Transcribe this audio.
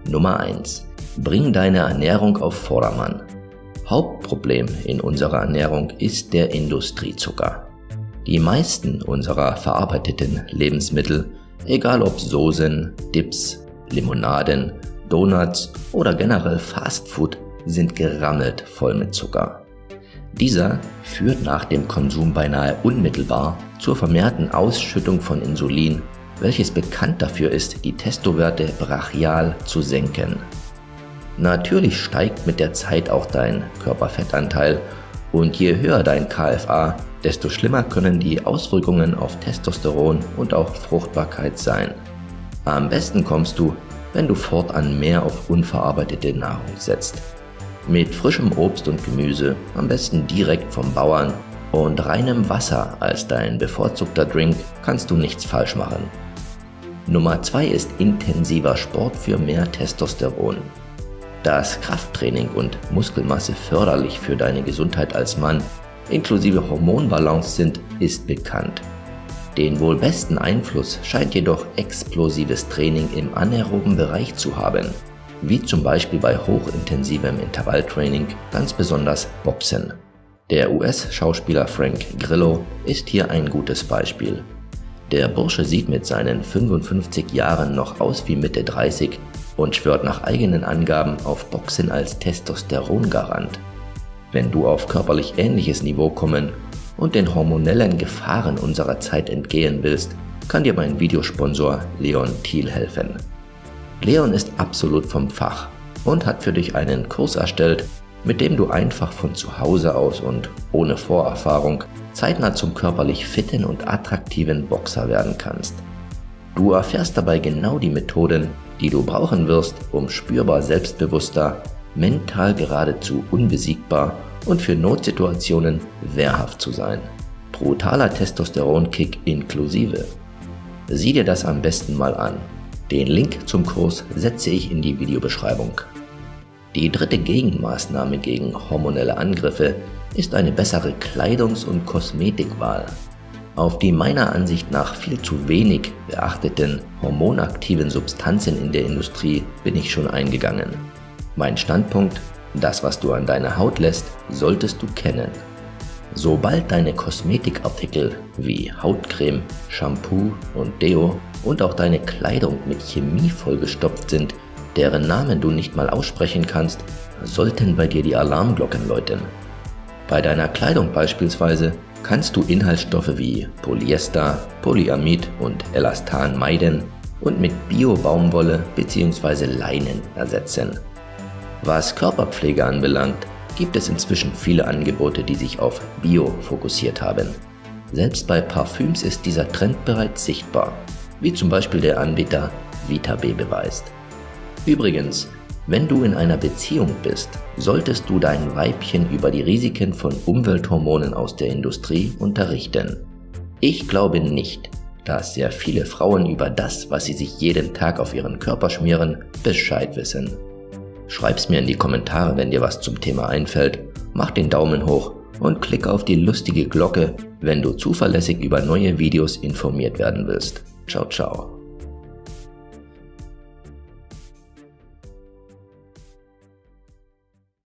Nummer 1. Bring deine Ernährung auf Vordermann. Hauptproblem in unserer Ernährung ist der Industriezucker. Die meisten unserer verarbeiteten Lebensmittel, egal ob Soßen, Dips, Limonaden, Donuts oder generell Fastfood, sind gerammelt voll mit Zucker. Dieser führt nach dem Konsum beinahe unmittelbar zur vermehrten Ausschüttung von Insulin, welches bekannt dafür ist, die Testowerte brachial zu senken. Natürlich steigt mit der Zeit auch dein Körperfettanteil und je höher dein KFA, desto schlimmer können die Auswirkungen auf Testosteron und auch Fruchtbarkeit sein. Am besten kommst du, wenn du fortan mehr auf unverarbeitete Nahrung setzt. Mit frischem Obst und Gemüse, am besten direkt vom Bauern, und reinem Wasser als dein bevorzugter Drink kannst du nichts falsch machen. Nummer 2 ist intensiver Sport für mehr Testosteron. Dass Krafttraining und Muskelmasse förderlich für deine Gesundheit als Mann inklusive Hormonbalance sind, ist bekannt. Den wohl besten Einfluss scheint jedoch explosives Training im anaeroben Bereich zu haben, wie zum Beispiel bei hochintensivem Intervalltraining, ganz besonders Boxen. Der US-Schauspieler Frank Grillo ist hier ein gutes Beispiel. Der Bursche sieht mit seinen 55 Jahren noch aus wie Mitte 30 und schwört nach eigenen Angaben auf Boxen als Testosterongarant. Wenn du auf körperlich ähnliches Niveau kommen und den hormonellen Gefahren unserer Zeit entgehen willst, kann dir mein Videosponsor Leon Thiel helfen. Leon ist absolut vom Fach und hat für dich einen Kurs erstellt, mit dem du einfach von zu Hause aus und ohne Vorerfahrung zeitnah zum körperlich fitten und attraktiven Boxer werden kannst. Du erfährst dabei genau die Methoden, die du brauchen wirst, um spürbar selbstbewusster, mental geradezu unbesiegbar und für Notsituationen wehrhaft zu sein. Brutaler Testosteronkick inklusive. Sieh dir das am besten mal an. Den Link zum Kurs setze ich in die Videobeschreibung. Die dritte Gegenmaßnahme gegen hormonelle Angriffe ist eine bessere Kleidungs- und Kosmetikwahl. Auf die meiner Ansicht nach viel zu wenig beachteten hormonaktiven Substanzen in der Industrie bin ich schon eingegangen. Mein Standpunkt: Das, was du an deiner Haut lässt, solltest du kennen. Sobald deine Kosmetikartikel wie Hautcreme, Shampoo und Deo und auch deine Kleidung mit Chemie vollgestopft sind, deren Namen du nicht mal aussprechen kannst, sollten bei dir die Alarmglocken läuten. Bei deiner Kleidung beispielsweise kannst du Inhaltsstoffe wie Polyester, Polyamid und Elastan meiden und mit Bio-Baumwolle bzw. Leinen ersetzen. Was Körperpflege anbelangt, gibt es inzwischen viele Angebote, die sich auf Bio fokussiert haben. Selbst bei Parfüms ist dieser Trend bereits sichtbar, wie zum Beispiel der Anbieter Vitabe beweist. Übrigens, wenn du in einer Beziehung bist, solltest du dein Weibchen über die Risiken von Umwelthormonen aus der Industrie unterrichten. Ich glaube nicht, dass sehr viele Frauen über das, was sie sich jeden Tag auf ihren Körper schmieren, Bescheid wissen. Schreib's mir in die Kommentare, wenn dir was zum Thema einfällt, mach den Daumen hoch und klick auf die lustige Glocke, wenn du zuverlässig über neue Videos informiert werden willst. Ciao, ciao.